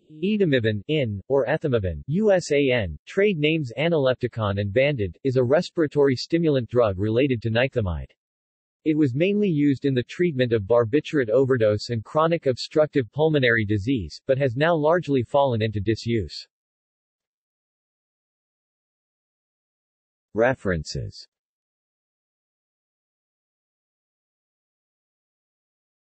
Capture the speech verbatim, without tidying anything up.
Etamivan, in, or Etamivan, U S A N, trade names Analepticon and Banded, is a respiratory stimulant drug related to nithamide. It was mainly used in the treatment of barbiturate overdose and chronic obstructive pulmonary disease, but has now largely fallen into disuse. References